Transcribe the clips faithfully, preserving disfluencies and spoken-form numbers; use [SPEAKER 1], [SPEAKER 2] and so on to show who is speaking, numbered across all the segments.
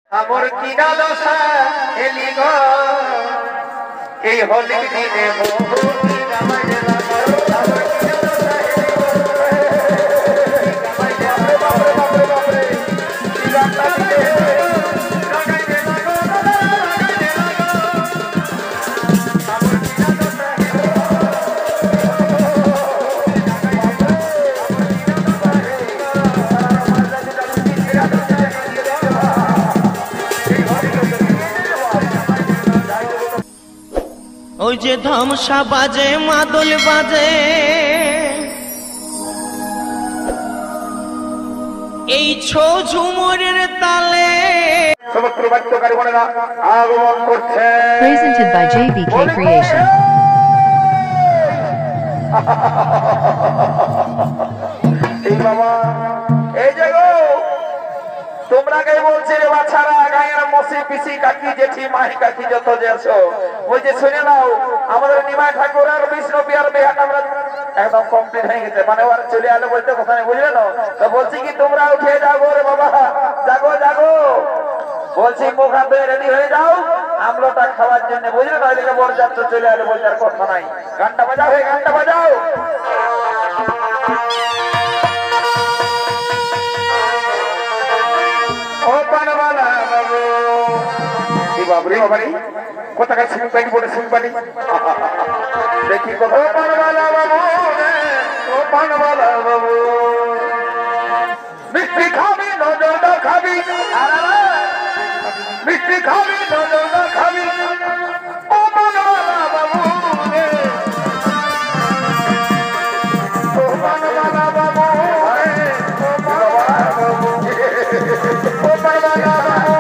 [SPEAKER 1] আমার কিনা দশা এলি গো এই হোলির দিনে বহু কিনা মাঝে লাগো আমার কিনা দশা এলি গো কিনা মাঝে বাপরে বাপরে বাপরে কিনা দিতে লাগাই দে লাগো লাগাই দে লাগো আমার কিনা দশা এলি গো
[SPEAKER 2] ওই যে ধামসা বাজে মাদল বাজে এই ছো ঝুমুরের তালে
[SPEAKER 1] সমস্ত বাদ্যকারী বোনেরা আগমন করছে
[SPEAKER 3] Presented by J B K Creation.
[SPEAKER 1] এই বাবা এই যে গো তোমরা কে বলছি রে বাছারা গায়ের মসি পিসি কাকি জেঠি মাই কাকি যত যে আছো ওই যে শুনে নাও আমাদের নিমাই ঠাকুর আর বিষ্ণু পিয়ার বিহান আমরা একদম কমপ্লিট হয়ে গেছে মানে ওরা চলে আলো বলতে কথা নেই বুঝলে না তো বলছি কি তোমরা উঠে যাও রে বাবা জাগো জাগো বলছি মুখ হাত ধুয়ে রেডি হয়ে যাও আমলোটা খাওয়ার জন্য বুঝলে না এদিকে বরযাত্রী চলে আলো বলতে আর কথা নাই গানটা বাজাও হে গানটা বাজাও ও পানওয়ালা বাবু এই বাবরে বাবারে কোথাকার সিং পানি বলে সিং পানি দেখি ও পানওয়ালা বাবু ও পানওয়ালা বাবু মিষ্টি খাবি নজরটা খাবি মিষ্টি খাবি নজরটা খাবি ও পানওয়ালা বাবু ও পানওয়ালা বাবু ও পানওয়ালা বাবু ও পানওয়ালা বাবু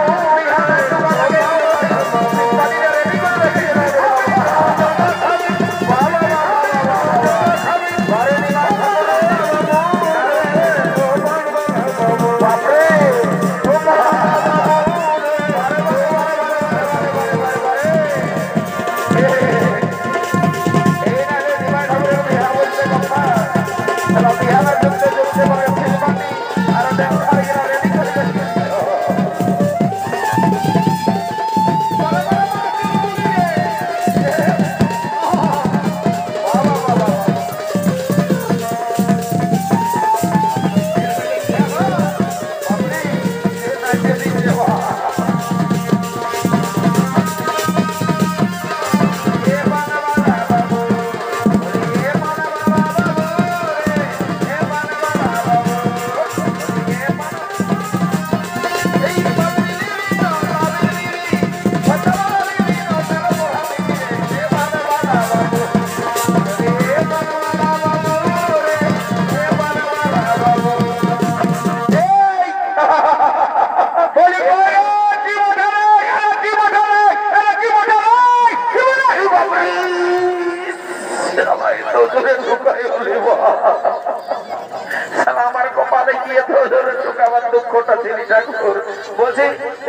[SPEAKER 1] আমার কপালে গিয়ে তো শুকাবার দুঃখটা ছিলি ঠাকুর বলছি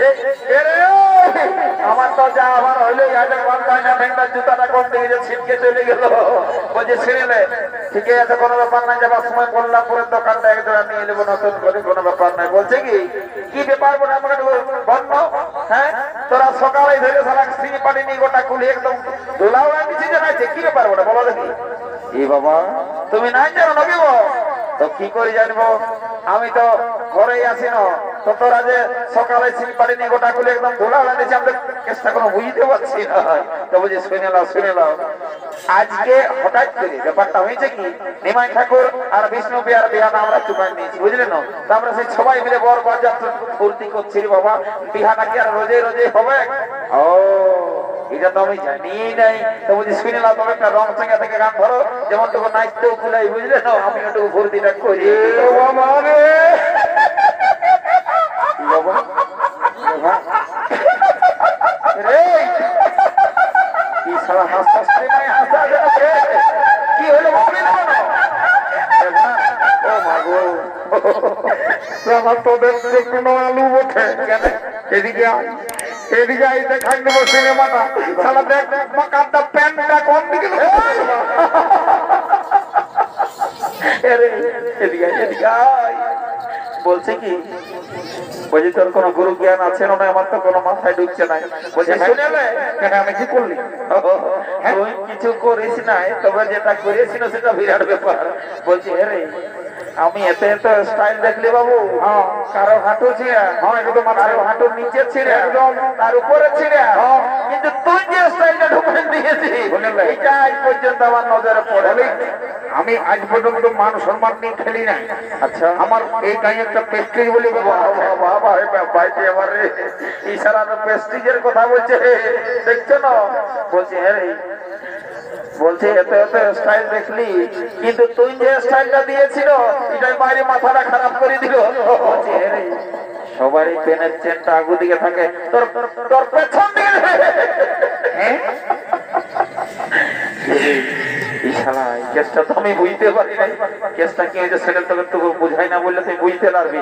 [SPEAKER 1] আমার তো যা আমার হইলো জুতাটা কোন দিকে ছিটকে চলে গেল বলছি ছিঁড়লে ঠিকই আছে কোনো ব্যাপার নাই যাবার সময় কল্যাণপুরের দোকানটা এক জোড়া নিয়ে নেবো নতুন করে কোনো ব্যাপার নাই বলছে কি কি ব্যাপার বলে আমাকে বন্ধ হ্যাঁ তোরা সকালে ধরে সারা সিঁড়ি পানি নিয়ে গোটা খুলি একদম ধুলাও নিচে জানাইছে কি ব্যাপার বলে বলো দেখি এই বাবা তুমি নাই জানো নাকি তো কি করে জানবো আমি তো ঘরেই আসি না তো তোরা যে সকালে সিঁড়ি পানি নিয়ে গোটা খুলি একদম ধুলাও নিচে আমাদের কেসটা কোনো বুঝতে পারছি না তো বুঝি শুনে নাও শুনে নাও আজকে হঠাৎ করে ব্যাপারটা হয়েছে কি নিমাই ঠাকুর আর বিষ্ণু বিহার বিহান আমরা চুকাই নিয়েছি বুঝলেন না তো আমরা সেই সবাই মিলে বড় বরযাত্রা ফুর্তি করছি বাবা বিহানা কি আর রোজে রোজে হবে ও এটা তো আমি জানি নাই তো বুঝি শুনে নাও তবে একটা রং সঙ্গে থেকে গান ধরো যেমন টুকু নাচতেও কুলাই বুঝলে না আমি একটু ফুর্তিটা করি বাবা রে কি সারা হাসতে হাসতে নাই হাসতে হাসতে কি হলো বলবি না ও মাগো আমার তো দেখতে কোনো আলু ওঠে কেন এদিকে এদিকে আইতে খাই দেবো সিনেমাটা সারা দেখ মাকারটা প্যান্টটা কোন দিকে এদিকে এদিকে বলছে কি বলছি তোর কোনো গুরু জ্ঞান আছে না? আমার তো কোনো মাথায় ঢুকছে না। বলছে শুনেলে কেন আমি কি করলি? তুই কিছু করিস নাই, তবে যেটা করেছিল সেটা বিরাট ব্যাপার। বলছি হ্যাঁ রে, আমি এত এত স্টাইল দেখলি বাবু, কারো হাঁটু ছিঁড়া, কারো হাঁটুর নিচে ছিঁড়া, তার উপরে ছিঁড়া, কিন্তু তুই যে স্টাইলটা ঢুকে দিয়েছিস এটা আজ পর্যন্ত আমার নজরে পড়ে।
[SPEAKER 4] আমি আজ পর্যন্ত মান সম্মান নিয়ে খেলি না।
[SPEAKER 1] আচ্ছা,
[SPEAKER 4] আমার এই গায়ে একটা প্রেস্টিজ বলে
[SPEAKER 1] প্রেস্টিজের কথা বলছে, দেখছো না? বলছে হ্যাঁ রে, বলছে এত এত স্টাইল দেখলি, কিন্তু তুই যে স্টাইলটা দিয়েছিল এটাই বাইরে মাথাটা খারাপ করে দিল। বলছে হ্যাঁ রে, সবারই পেনের চেনটা আগু দিকে থাকে, তোর তোর পেছন দিকে। হ্যাঁ এই শালা, এই কেসটা তো আমি বুঝতে পারি নাই। কেসটা কি হয়েছে সেটা তোকে তো বুঝাই না বললে তুই বুঝতে পারবি।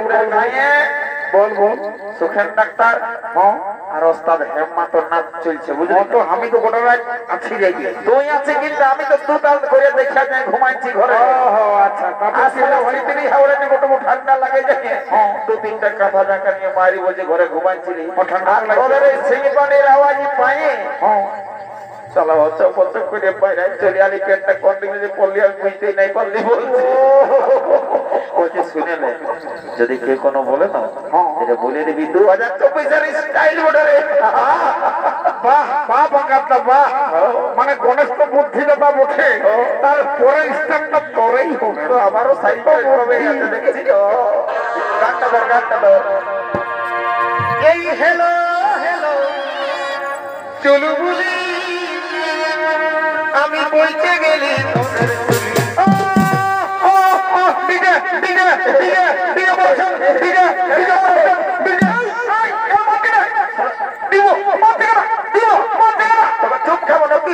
[SPEAKER 1] বল বল। সুখেন ডাক্তার আর ওস্তাদ হেমমাতর নাচ চলছে, বুঝলি তো?
[SPEAKER 4] আমি তো গোটা রাত আছি দেখি।
[SPEAKER 1] তুই আছে, কিন্তু আমি তো দুটাল করে দেখা যায় ঘুমাইছি ঘরে।
[SPEAKER 4] আচ্ছা,
[SPEAKER 1] ঠান্ডা লাগে যায়, দু তিনটা কাঁথা জাঁকা নিয়ে মারি বলছে ঘরে ঘুমাইছিলি, ওদের এই সিঁড়ি পানির আওয়াজই পায়ে চলা হচ্ছে পচক করে বাইরে চলে আলি, পেটটা কন্টিনিউ পড়লি, আমি বুঝতেই নাই পারলি। বলছে বলছে শুনে নে, যদি কেউ কোনো বলে না এটা বলে দিবি দু হাজার চব্বিশের স্টাইল বোর্ডারে।
[SPEAKER 4] বাহ বাহ বাঙ্গাটা বাহ, মানে গণেশ তো বুদ্ধিদাতা বটে, তারপরে স্টেপটা তোরেই হবে।
[SPEAKER 1] তো আমারও সাইকেল হবে দেখেছি তো। গানটা ধর, গানটা ধর।
[SPEAKER 2] এই হেলো হেলো চলু বলি আমি বলতে গেলি
[SPEAKER 1] চুপ খাবো নাকি?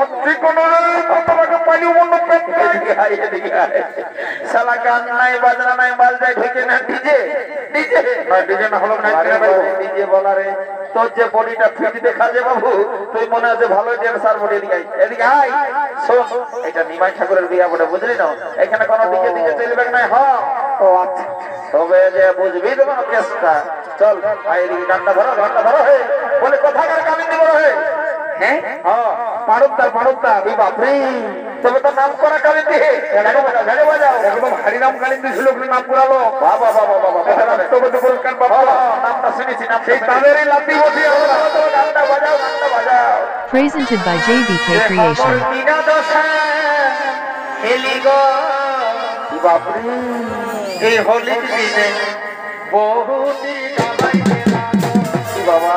[SPEAKER 1] শালা গান নাই, বাজনা নাই, বাজনায় ঢুকে না ডিজে। ডিজে
[SPEAKER 4] ডিজে না হলো না,
[SPEAKER 1] ডিজে বলারে তোর যে বডিটা ফিট দেখা যায় বাবু, তুই মনে আছে ভালো ড্যান্সার বডি। এদিকে এদিকে আয়, শোন, এটা নিমাই ঠাকুরের বিয়া বলে, বুঝলি না? এখানে কোনো ডিজে ডিজে চলবে না। হ্যাঁ, ও আচ্ছা, তবে যে বুঝবি তো কোনো কেসটা। চল ভাই, এদিকে গানটা ধরো, গানটা ধরো। হে বলে কোথাকার কামিন দিব হে? হ্যাঁ হ্যাঁ, পাড়ুদার পাড়ুদার। এই বাপরে, তবে তো নাম করা কালিন দিয়ে গাড়ি বাজাও, গাড়ি বাজাও।
[SPEAKER 4] একদম হরিনাম কালিন দিয়েছিল, নাম পুরালো।
[SPEAKER 1] বাবা বাবা বাবা,
[SPEAKER 4] রাষ্ট্রপতি পুরস্কার পাবো,
[SPEAKER 1] নামটা শুনেছি, নাম
[SPEAKER 4] সেই তাদেরই লাতি বসে।
[SPEAKER 1] গানটা বাজাও, গানটা বাজাও।
[SPEAKER 3] Presented by J B K Creation.
[SPEAKER 2] বিনা দশা হেলি গো
[SPEAKER 1] বাপরে,
[SPEAKER 2] এই হোলির দিনে বহুটি গাবাই
[SPEAKER 1] বাবা,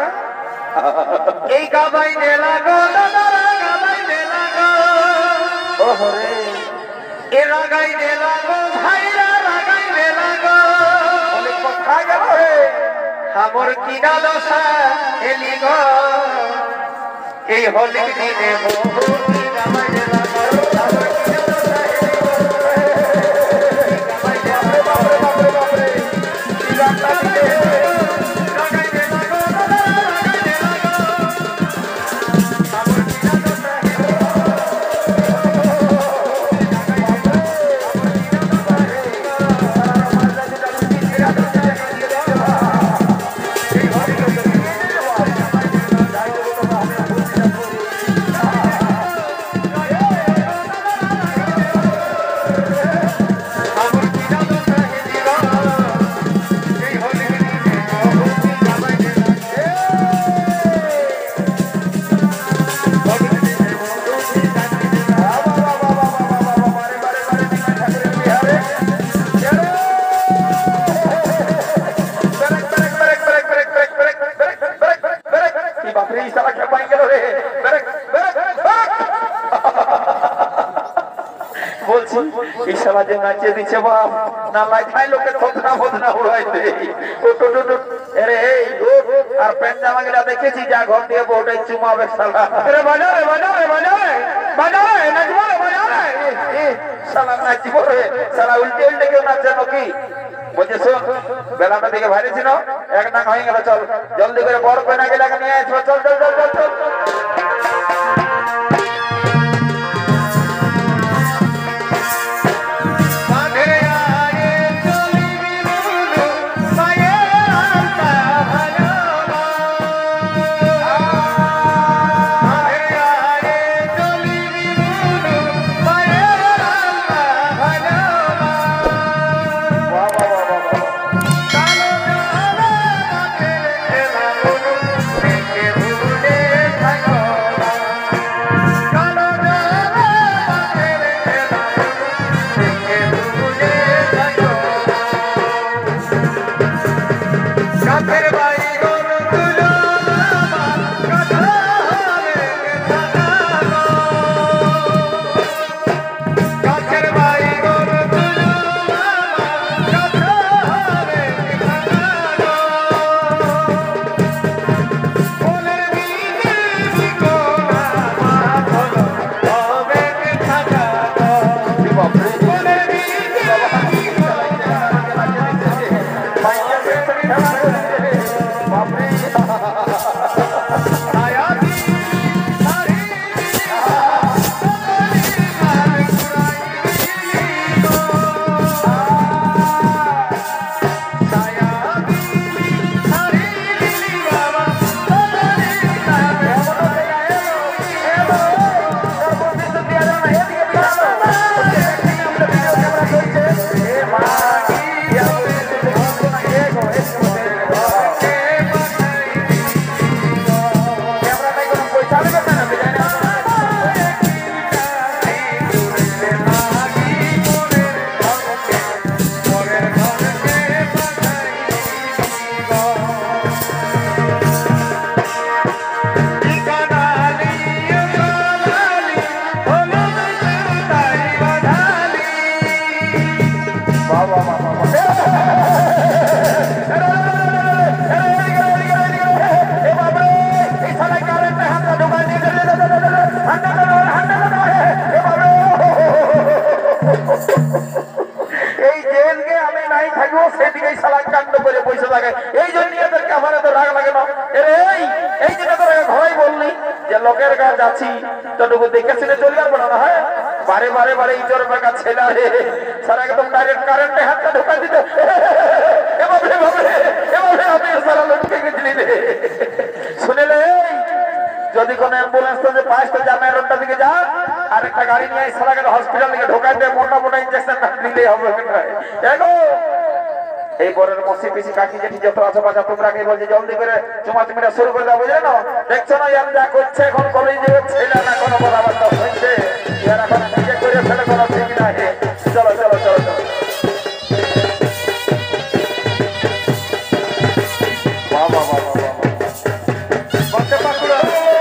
[SPEAKER 2] এই গাবাই নেলা গো দাদারা গাবাই নেলা গো
[SPEAKER 1] ওহরে,
[SPEAKER 2] এ রাগাই নেলা গো ভাইরা রাগাই নেলা গো
[SPEAKER 1] অনেক কথা গেল হে।
[SPEAKER 2] আমার কিনা দশা হেলি গো এই হোলির দিনে বহুটি গাবাই নেলা গো আমার কিনা দশা হেলি গো এই গাবাই নেলা গো
[SPEAKER 1] বাপরে বাপরে বাপরে, কি গানটা দিলে?
[SPEAKER 2] রাগাই নেলা গো দাদারা রাগাই নেলা গো আমার কিনা দশা হেলি গো
[SPEAKER 1] বলছি এই শালা যে নাচিয়ে দিচ্ছে বাপ, না লাইখাই লোকে থোতনা ফোতনা উড়াইতে। আরে এই আর প্যান্ট জামা গুলা দেখেছি যা ঘর দিয়ে বউটাই চুমাবে শালা।
[SPEAKER 4] আরে বাজা রে, বাজা রে, বাজা রে, বাজা রে, নাচবো রে, বাজা রে।
[SPEAKER 1] এ, শালা নাচিব রে, শালা উল্টে উল্টে কেউ নাচছে নাকি? বলছে শোন, বেলাটা দিকে ভারী ছিল, এক নাক হয়ে গেল, চল জলদি করে বড় পেনা গেলে নিয়ে আসবো, চল চল চল চল চল।
[SPEAKER 2] কাঁধে আয়ে চলিবি
[SPEAKER 1] লোকের কাজ আছি তটুকু দেখেছিলে চলে যাবো না হয় বারে বারে বারে ইজোর বেকা ছেলা রে সারা একদম ডাইরেক্ট কারেন্টে হাতটা ঢোকা দিতে এভাবে এভাবে এভাবে আমি সারা লটকে গেছিলি রে শুনেলে যদি কোনো অ্যাম্বুলেন্স তো যে পাঁচটা জামাই রোডটা দিকে যা আর একটা গাড়ি নিয়ে সারা গেলে হসপিটাল থেকে ঢোকাই দেয় মোটা মোটা ইঞ্জেকশন দিলেই হবে দেখো এই বরের মসি পিসি কাকি জেঠি যত আছে বাজা তোমরা কে বলছে জলদি করে চুমা চুমিটা শুরু করে দাও বুঝলে না দেখছো না ইয়ার যা করছে এখন কলেজে ছেলে না কোনো কথাবার্তা হচ্ছে ইয়ার এখন বিয়ে করে ফেলে কোনো ঠিক না চলো চলো চলো চলো বাহ বাহ বাহ বাহ বলতে পাকুড়া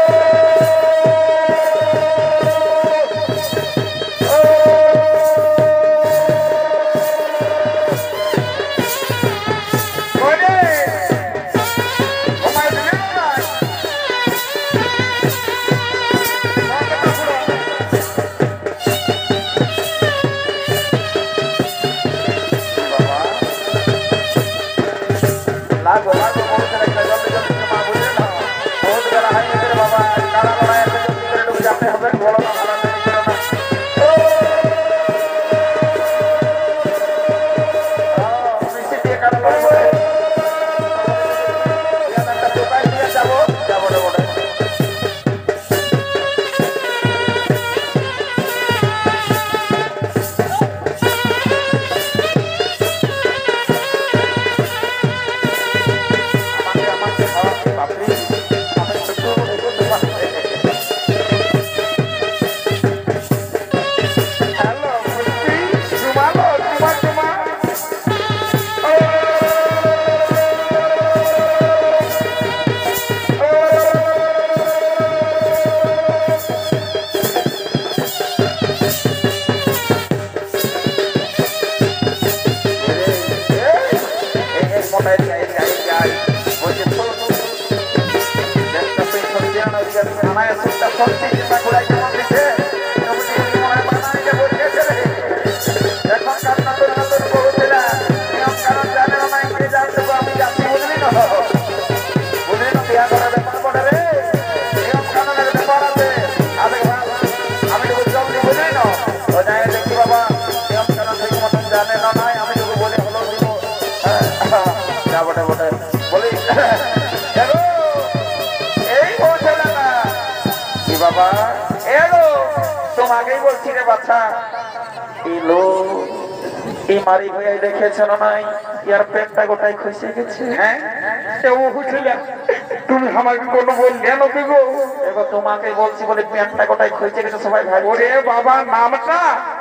[SPEAKER 1] তুমি আমাকে কোনো বললে না গো এবার তোমাকে বলছি বলে প্যান্টটা গোটাই খুঁজে গেছে সবাই ভাই ওরে বাবা নামটা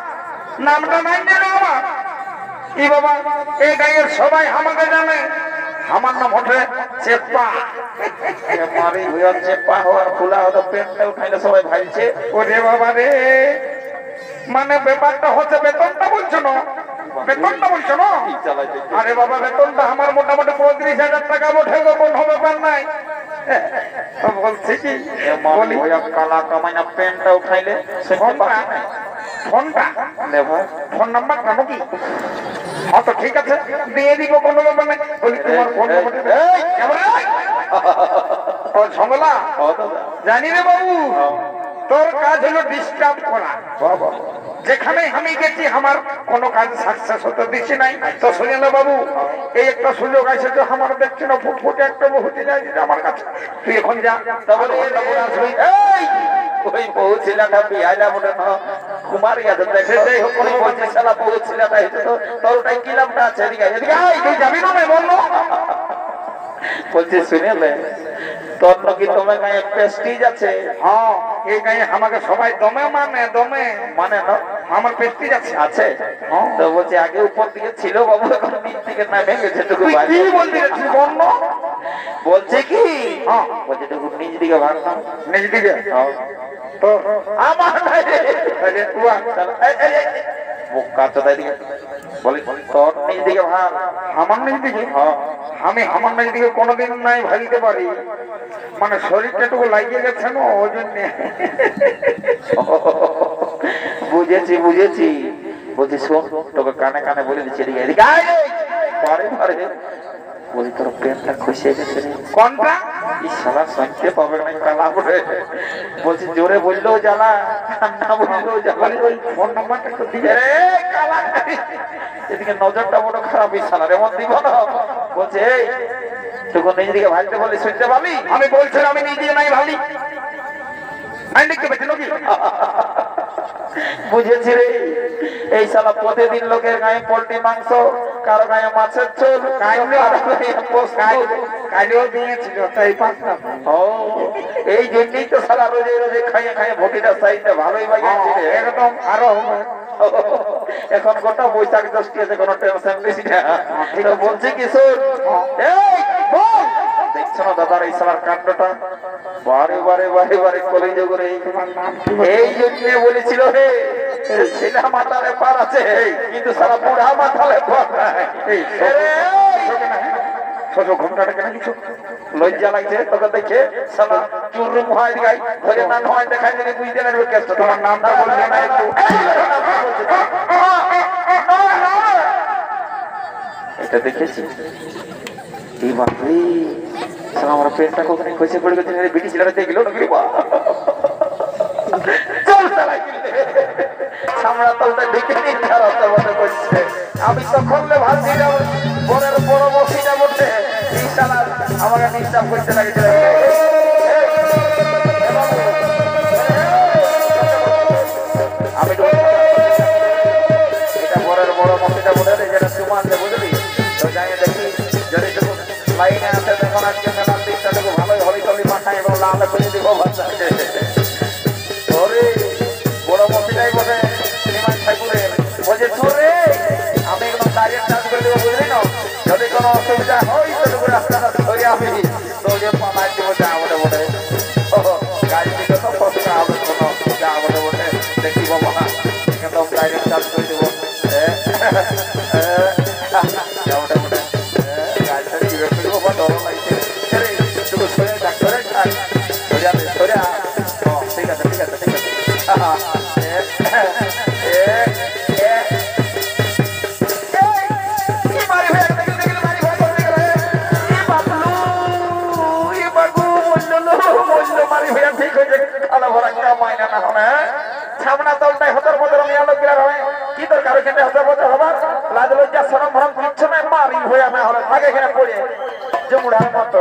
[SPEAKER 1] নামটা নাই জানো আমার এই বাবা এই গায়ের সবাই আমাকে জানে আমার নাম হচ্ছে চেপা মারি হয়ে চেপা হওয়ার খোলা হতো প্যান্টটা উঠাইলে সবাই ভাইছে ওরে বাবা রে মানে ব্যাপারটা হচ্ছে বেতনটা বলছো না বেতনটা বলছো না আরে বাবা বেতনটা আমার মোটামুটি পঁয়ত্রিশ হাজার টাকা ওঠে গো কোনো ব্যাপার নাই বলছি কি বলি কালা কামাইনা প্যান্টটা উঠাইলে ফোনটা ফোন নাম্বার জানো কি হ্যাঁ তো ঠিক আছে দিয়ে দিব কোনো ব্যাপার নাই বলি তোমার ফোন ও ঝামেলা জানি রে বাবু তোর কাজ হলো ডিস্টার্ব করা যেখানে আমি গেছি আমার কোনো কাজ সাকসেস হতে দিচ্ছি নাই তো সুজেন বাবু এই একটা সুযোগ আছে তো আমার দেখছি না ফুটফুটে একটা বহুতি যায় আমার কাছে তুই এখন যা তাহলে ওই বহু ছেলেটা বিয়াইলা মনে না কুমার ইয়াদব দেখে যাই হোক কোনো বলছে শালা বহু ছেলেটা হয়েছে তো তোর ওটাই কি লাভটা আছে এদিকে এদিকে তুই যাবি না ভাই বললো বলছি শুনেলে তোর নাকি তোমার গায়ে প্রেস্টিজ আছে হ্যাঁ এই গায়ে আমাকে সবাই দমে মানে দমে মানে না আমার প্রেস্টিজ আছে আছে তো বলছি আগে উপর দিকে ছিল বাবু এখন নিচ দিকে না ভেঙে গেছে টুকু কি বলতে গেছিস বন্য বলছে কি হ্যাঁ বলছে টুকু নিচ দিকে ভাঙতাম নিচ দিকে তো আমার নাই রে তুয়া বোকা চোদাই দিকে বলি তোর নিচ দিকে ভাঙ আমার নিচ দিকে হ্যাঁ আমি আমার নিচ দিকে কোনোদিন নাই ভাঙতে পারি মানে শরীরটা একটু লাগিয়ে গেছে না ওই জন্য বুঝেছি বুঝেছি বলছি শোন তোকে কানে কানে বলে দিচ্ছি এদিকে এদিকে পারে পারে বলি তোর প্রেমটা খসে গেছে রে।
[SPEAKER 4] কোনটা?
[SPEAKER 1] এই শালা শুনতে পাবে না কালা পড়ে। বলছি জোরে বললেও জ্বালা, না বললেও জ্বালা।
[SPEAKER 4] ওই ফোন নাম্বারটা একটু দিবে।
[SPEAKER 1] এরে কালা, এদিকে নজরটা বড় খারাপ, এই শালার এমন দিব না। বলছে এই তখন নিজেদিকে ভাবতে বলি শুনতে পাবি।
[SPEAKER 4] আমি বলছিলাম আমি নিজে নাই ভাবি। আমি দেখতে পেয়েছি নাকি?
[SPEAKER 1] বুঝেছি রে, এই শালা প্রতিদিন লোকের গায়ে পোল্ট্রি মাংস, কারো গায়ে মাছের ঝোল,
[SPEAKER 4] কালিও দিয়েছিল তাই পাঁচটা।
[SPEAKER 1] ও এই জন্যই তো শালা রোজে রোজে খাইয়ে খাইয়ে ভটিটা সাইডে ভালোই বাগিয়েছি রে।
[SPEAKER 4] একদম আরো
[SPEAKER 1] এখন গোটা বৈশাখ দশটি আছে, কোনো টেনশন বেশি না। তো বলছি কি শোন, এই বল, দেখছো না দাদার এই শালার কাণ্ডটা, বারে বারে বারে বারে কলেজে করে এই জন্য বলেছিল হে ছেলে মাথালে পার আছে, কিন্তু সারা বুড়া মাথালে পার নাই।
[SPEAKER 4] ছোট ঘুমটাটা কেন কিছু
[SPEAKER 1] লজ্জা লাগছে তোকে দেখে, শালা চুরুম হয় গাই ধরে না হয় দেখাই দিলে বুঝতে পারবে কেসটা।
[SPEAKER 4] তোমার নামটা বলবে না একটু?
[SPEAKER 1] এটা দেখেছি এই বাপরে, শালা আমার পেটটা কখনো খসে পড়ে গেছে, বিটি ছেলেটা দেখলো নাকি বা চল শালা সামরা তলটা ঢেকে নিয়ে রাস্তার মধ্যে করছে। আমি তখন ভাবছি যাবো বরের বড় বসিটা বলতে এই শালা আমাকে ডিস্টার্ব করতে লাগছে। আমি এটা বরের বড় বসিটা বলে যেটা সুমান বুঝলি, তো যাই দেখি যদি লাইনে আছে তখন আজকে মেলার দিকটা দেখো ভালোই হলি তলি মাথায় এবং লাল করে দিব বাচ্চা বড় মশিটাই বলে শ্রীমান ঠাকুরের বলছে ছোরে আমি একদম দাঁড়িয়ে কাজ করে দেবো বুঝলি না, যদি কোনো অসুবিধা হয় তবে রাস্তাটা ধরে আমি দৌড়ে পালাই দেবো যা বলে বলে গাড়ি দিকে তো ফসকা হবে কোনো যা বলে বলে দেখি বাবা না একদম ডাইরেক্ট কাজ করে দেবো যা বলে বলে গাড়িটা কিভাবে করবো বা ডর লাগছে শুধু সরে যাক সরে যাক সরে আসে সরে আ ঠিক আছে ঠিক আছে ঠিক আছে সামনা দলটাই হতর বদর কি দরকার ওখানে হতর বদর হবার লাজ লজ্জা সরম ভরম কিচ্ছু নাই, মারি হয়ে আমি হলে থাকে এখানে পড়ে জমুড়ার মতো।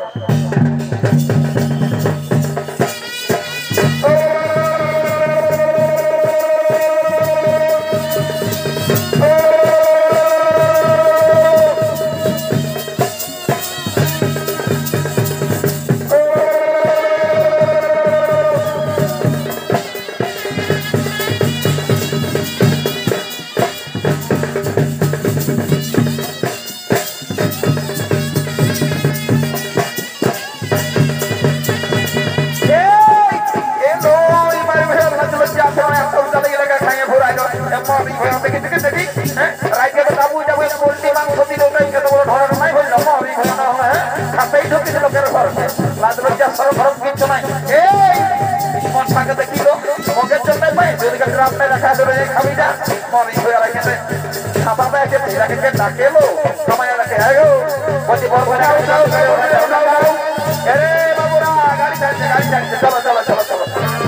[SPEAKER 1] চলো চলো চলো চলো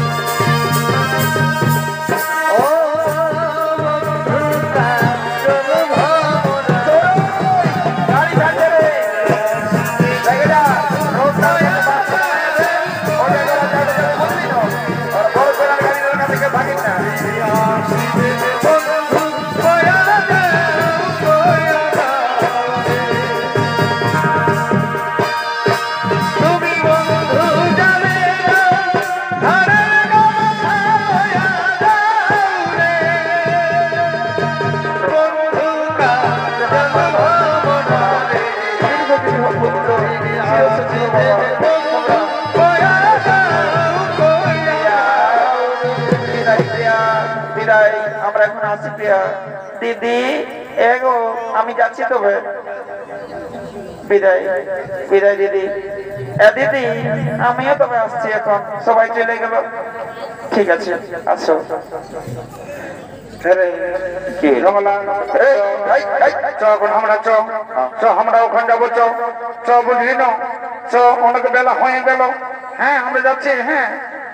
[SPEAKER 1] দিদি এগো আমি যাচ্ছি তবে বিদায় বিদায় দিদি দিদি আমিও তবে আসছি এখন সবাই চলে গেল ঠিক আছে আসো কি
[SPEAKER 4] ঝগলা
[SPEAKER 1] এই, এই, এই,
[SPEAKER 4] চ এখন আমরা চ চ আমরা ওখানে যাবো চ চ বুঝলি না চ অনেক বেলা হয়ে গেল হ্যাঁ আমরা যাচ্ছি হ্যাঁ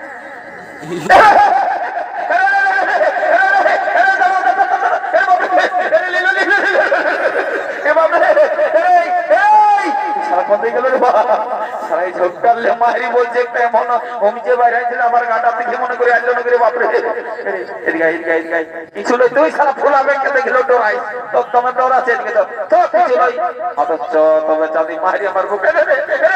[SPEAKER 1] সারা কোথায় গেল রে বাবা? সারা এই ঝোঁকটার লেমারি বলছে একটা এমন অমিজে বাইরে ছিল আমার গাটা দেখে মনে করে আইলো না করে বাপরে এদিকে আয়, এদিকে আয়, এদিকে আয়। কিছু লই তুই সারা ফুল আবে কে দেখলো ডরাই তো তোমার ডর আছে এদিকে তো তো কিছু লই অথচ তবে চাঁদি মারি আমার বুকে